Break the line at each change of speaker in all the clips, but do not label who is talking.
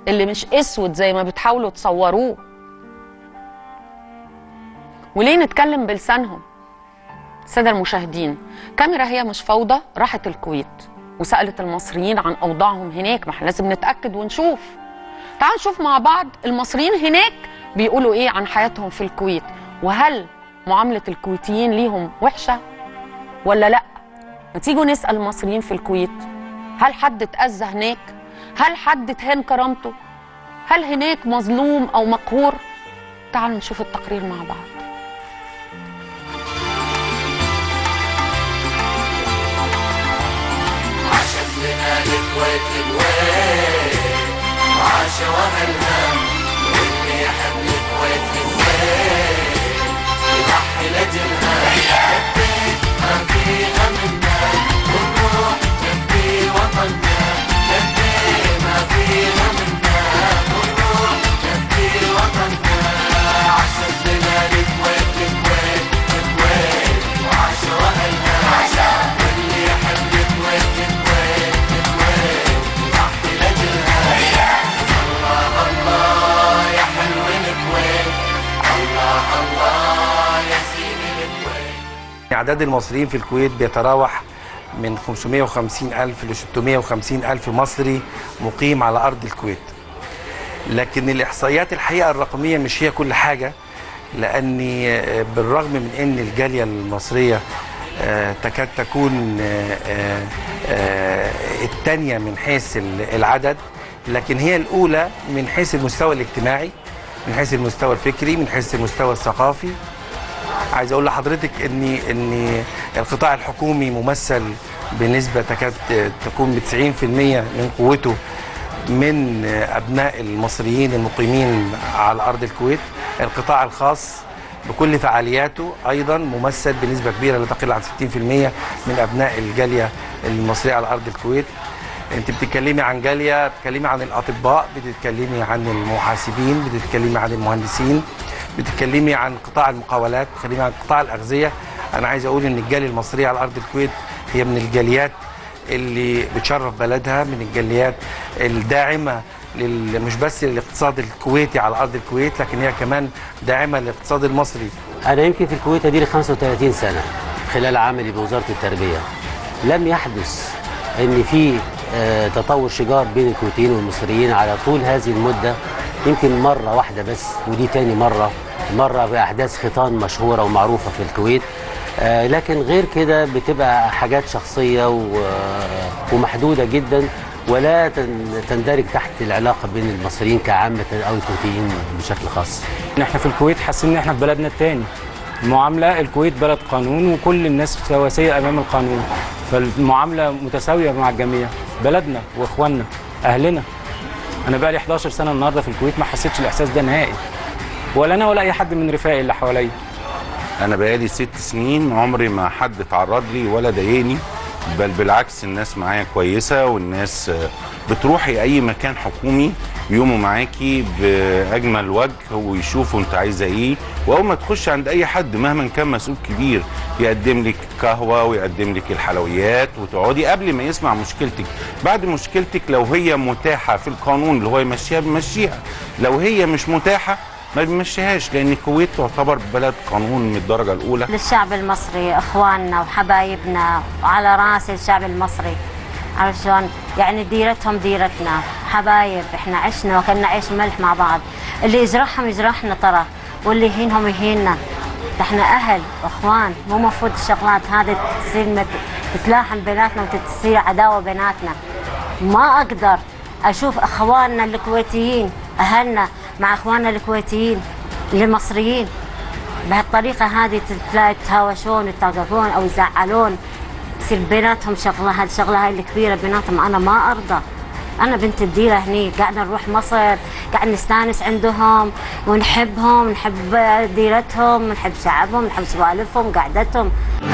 اللي مش اسود زي ما بتحاولوا تصوروه. وليه نتكلم بلسانهم؟ الساده المشاهدين، كاميرا هي مش فوضى راحت الكويت وسالت المصريين عن اوضاعهم هناك، ما احنا لازم نتاكد ونشوف. تعالوا نشوف مع بعض المصريين هناك بيقولوا ايه عن حياتهم في الكويت، وهل معامله الكويتيين ليهم وحشه ولا لا؟ ما تيجوا نسال المصريين في الكويت، هل حد اتاذى هناك؟ هل حد اتهان كرامته؟ هل هناك مظلوم او مقهور؟ تعالوا نشوف التقرير مع بعض.
الكويت الوين وعاش واهلها، واللي يحب الكويت الوين يضحي لاجلها. لبيت ما فيها منا ونروح نبي وطننا، لبيت ما فيها منا ونروح نبي وطننا. عاشت لنا الكويت الكويت الكويت وعاش واهلها، واللي يحب الكويت الكويت
أعداد المصريين في الكويت بيتراوح من 550,000 ل 650,000 مصري مقيم على أرض الكويت. لكن الإحصائيات الحقيقة الرقمية مش هي كل حاجة، لأني بالرغم من أن الجالية المصرية تكاد تكون الثانية من حيث العدد، لكن هي الأولى من حيث المستوى الاجتماعي، من حيث المستوى الفكري، من حيث المستوى الثقافي. عايز اقول لحضرتك ان القطاع الحكومي ممثل بنسبه تكاد تكون ب 90% من قوته من ابناء المصريين المقيمين على ارض الكويت. القطاع الخاص بكل فعالياته ايضا ممثل بنسبه كبيره لا تقل عن 60% من ابناء الجاليه المصريه على ارض الكويت. انت بتتكلمي عن جاليه، بتتكلمي عن الاطباء، بتتكلمي عن المحاسبين، بتتكلمي عن المهندسين، بتتكلمي عن قطاع المقاولات، بتتكلمي عن قطاع الأغذية. أنا عايز أقول إن الجالية المصرية على أرض الكويت هي من الجاليات اللي بتشرف بلدها، من الجاليات الداعمة مش بس للاقتصاد الكويتي على أرض الكويت، لكن هي كمان داعمة للاقتصاد المصري.
أنا يمكن في الكويت أدير 35 سنة خلال عملي بوزارة التربية. لم يحدث إن في تطور شجار بين الكويتيين والمصريين على طول هذه المدة، يمكن مرة واحدة بس، ودي تاني مرة بأحداث ختان مشهورة ومعروفة في الكويت. لكن غير كده بتبقى حاجات شخصية ومحدودة جدا، ولا تندرج تحت العلاقة بين المصريين كعامة أو الكويتيين بشكل خاص.
احنا في الكويت حاسين ان احنا في بلدنا التاني. المعاملة، الكويت بلد قانون وكل الناس سواسية أمام القانون، فالمعاملة متساوية مع الجميع، بلدنا وإخواننا أهلنا. أنا بقى لي 11 سنة النهارده في الكويت ما حسيتش الإحساس ده نهائي، ولا أنا ولا أي حد من رفاقي اللي حواليا.
أنا بقى لي 6 سنين عمري ما حد اتعرض لي ولا ضايقني، بل بالعكس الناس معايا كويسة، والناس بتروحي أي مكان حكومي يقوموا معاكي بأجمل وجه ويشوفوا أنت عايزة إيه، وأول ما تخش عند أي حد مهما كان مسؤول كبير يقدم لك قهوة ويقدم لك الحلويات وتقعدي قبل ما يسمع مشكلتك. بعد مشكلتك لو هي متاحة في القانون اللي هو يمشيها بيمشيها، لو هي مش متاحة ما بيمشيهاش، لأن الكويت تعتبر بلد قانون من الدرجة الأولى.
للشعب المصري إخواننا وحبايبنا، وعلى رأس الشعب المصري، عرفت شلون؟ يعني ديرتهم ديرتنا، حبايب، احنا عشنا وكنا عيش ملح مع بعض. اللي يجرحهم يجرحنا ترى، واللي يهينهم يهيننا. احنا أهل وإخوان، مو مفروض الشغلات هذه تصير تتلاحم بيناتنا وتصير عداوة بيناتنا. ما أقدر أشوف إخواننا الكويتيين، أهلنا مع إخواننا الكويتيين المصريين بهالطريقة هذه، تلاقي يتهاوشون ويتقاطعون أو يزعلون، يصير بيناتهم شغلة. هالشغلة هاي الكبيرة بيناتهم أنا ما أرضى. أنا بنت الديرة هني، قاعدة نروح مصر، قاعد نستانس عندهم ونحبهم، نحب ديرتهم، نحب شعبهم، نحب سوالفهم، قعدتهم.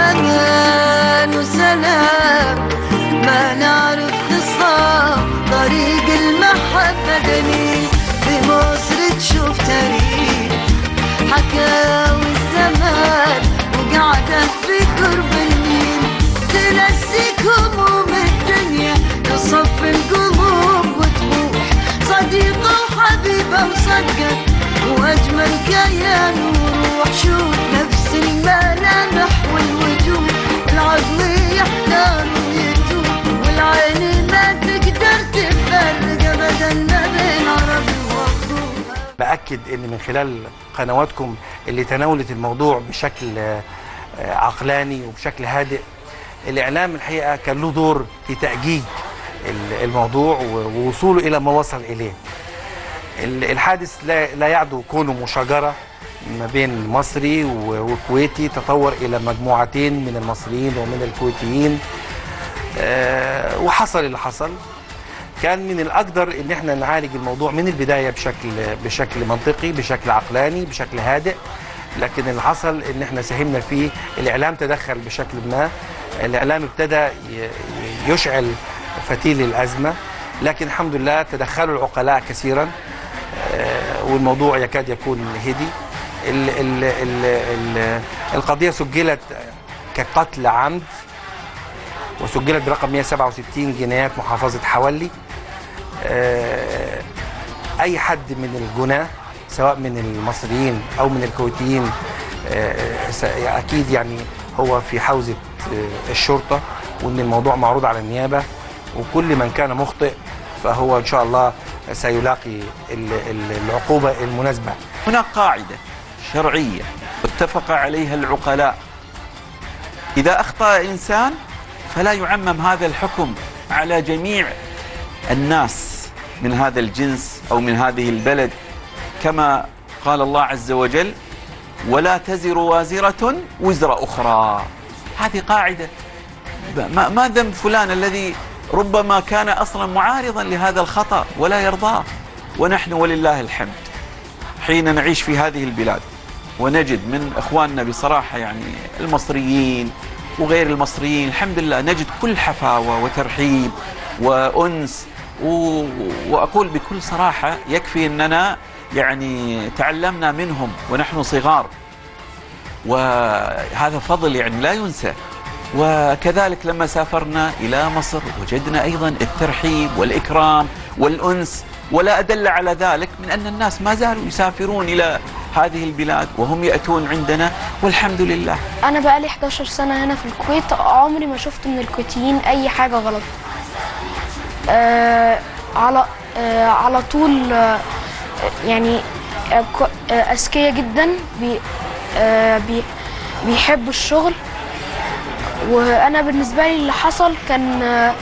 أمان وسلام ما نعرف خصام، طريق المحبة جميل، في مصر تشوف تاريخ حكاوي الزمان، وقاعدة في قرب النيل تنسيك هموم الدنيا، تصفي القلوب وتروح صديق حبيبة وصدقت وأجمل كيان وروح. شوف نفس الملامح والوجوه، العقل يحتار ويتوه، والعين ما تقدر تفرق أبدا ما بين عربي وأخوه.
بأكد إن من خلال قنواتكم اللي تناولت الموضوع بشكل عقلاني وبشكل هادئ، الإعلام الحقيقة كان له دور في تأجيج الموضوع ووصوله إلى ما وصل إليه. الحادث لا يعدو كونه مشاجرة ما بين مصري وكويتي تطور إلى مجموعتين من المصريين ومن الكويتيين، وحصل اللي حصل. كان من الأقدر إن احنا نعالج الموضوع من البداية بشكل منطقي، بشكل عقلاني، بشكل هادئ، لكن اللي حصل إن احنا ساهمنا فيه. الإعلام تدخل بشكل ما، الإعلام ابتدى يشعل فتيل الأزمة، لكن الحمد لله تدخلوا العقلاء كثيرا والموضوع يكاد يكون هدي. القضية سجلت كقتل عمد وسجلت برقم 167 جنايات محافظة حولي. أي حد من الجناة سواء من المصريين أو من الكويتيين أكيد يعني هو في حوزة الشرطة، وأن الموضوع معروض على النيابة، وكل من كان مخطئ فهو إن شاء الله سيلاقي العقوبة المناسبة.
هناك قاعدة شرعية اتفق عليها العقلاء، إذا أخطأ إنسان فلا يعمم هذا الحكم على جميع الناس من هذا الجنس أو من هذه البلد، كما قال الله عز وجل: ولا تزر وازرة وزر أخرى. هذه قاعدة. ما ذنب فلان الذي ربما كان أصلا معارضا لهذا الخطأ ولا يرضاه؟ ونحن ولله الحمد حين نعيش في هذه البلاد ونجد من إخواننا بصراحة يعني المصريين وغير المصريين الحمد لله نجد كل حفاوة وترحيب وأنس، وأقول بكل صراحة يكفي أننا يعني تعلمنا منهم ونحن صغار، وهذا فضل يعني لا ينسى. وكذلك لما سافرنا إلى مصر وجدنا أيضا الترحيب والإكرام والأنس، ولا أدل على ذلك من أن الناس ما زالوا يسافرون إلى هذه البلاد وهم يأتون عندنا والحمد لله.
أنا بقالي 11 سنة هنا في الكويت، عمري ما شفت من الكويتيين أي حاجة غلط. على طول يعني أذكياء جدا، بيحبوا الشغل. وأنا بالنسبة لي اللي حصل كان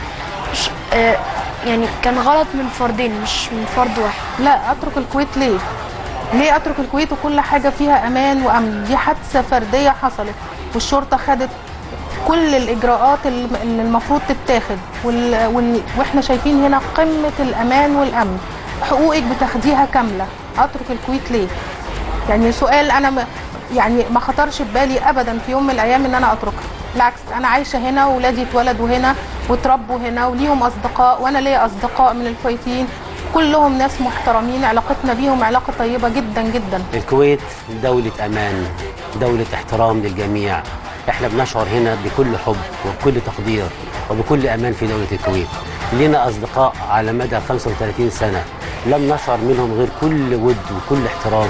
يعني كان غلط من فردين مش من فرد واحد.
لا أترك الكويت ليه؟ ليه أترك الكويت وكل حاجة فيها أمان وأمن؟ دي حادثة فردية حصلت والشرطة خدت كل الإجراءات اللي المفروض تتاخد، وإحنا شايفين هنا قمة الأمان والأمن، حقوقك بتاخديها كاملة. أترك الكويت ليه؟ يعني سؤال أنا يعني ما خطرش ببالي أبدا في يوم من الأيام إن أنا أتركها. بالعكس أنا عايشة هنا وولادي اتولدوا هنا وتربوا هنا وليهم أصدقاء، وأنا ليا أصدقاء من الكويتيين كلهم ناس محترمين، علاقتنا بيهم علاقة طيبة جدا جدا.
الكويت دولة أمان، دولة احترام للجميع. احنا بنشعر هنا بكل حب وبكل تقدير وبكل أمان في دولة الكويت. لنا أصدقاء على مدى 35 سنة لم نشعر منهم غير كل ود وكل احترام.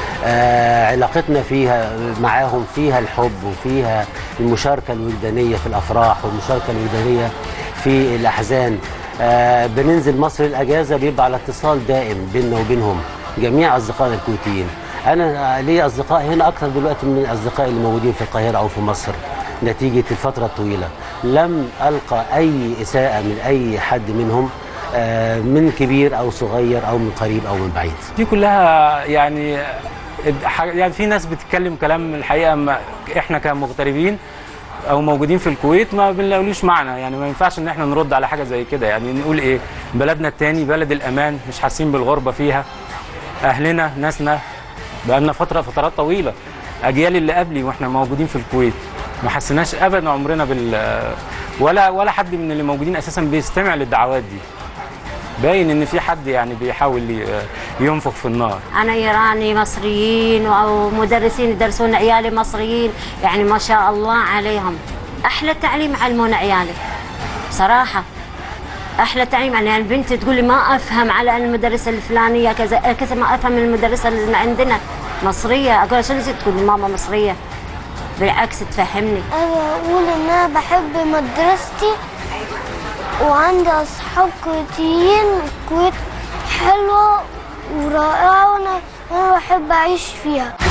علاقتنا فيها معاهم فيها الحب وفيها المشاركة الوجدانية في الأفراح والمشاركة الوجدانية في الأحزان. بننزل مصر الأجازة بيبقى على اتصال دائم بيننا وبينهم جميع أصدقائنا الكويتيين. أنا لي أصدقاء هنا أكثر دلوقتي من الأصدقاء اللي موجودين في القاهرة أو في مصر نتيجة الفترة الطويلة. لم ألقى أي إساءة من أي حد منهم، من كبير أو صغير أو من قريب أو من بعيد.
دي كلها يعني في ناس بتتكلم كلام الحقيقة احنا كمغتربين او موجودين في الكويت ما بنلاقيلوش معنى، يعني ما ينفعش ان احنا نرد على حاجة زي كده. يعني نقول ايه؟ بلدنا التاني بلد الامان، مش حاسين بالغربة فيها، اهلنا ناسنا بقالنا فترات طويلة، اجيال اللي قبلي واحنا موجودين في الكويت ما حسيناش ابدا عمرنا ولا حد من اللي موجودين اساسا بيستمع للدعوات دي. باين ان في حد يعني بيحاول ينفخ في النار.
انا يراني مصريين او مدرسين يدرسون عيالي مصريين، يعني ما شاء الله عليهم، احلى تعليم علمون عيالي صراحه. احلى تعليم. يعني البنت تقول لي ما افهم على المدرسه الفلانيه كذا كذا، ما افهم المدرسه اللي عندنا مصريه. اقول شو اللي تقول لي ماما مصريه؟ بالعكس تفهمني.
انا اقول ان انا بحب مدرستي وعندي اصحاب كويتيين. الكويت حلوه ورائعه وانا بحب اعيش فيها.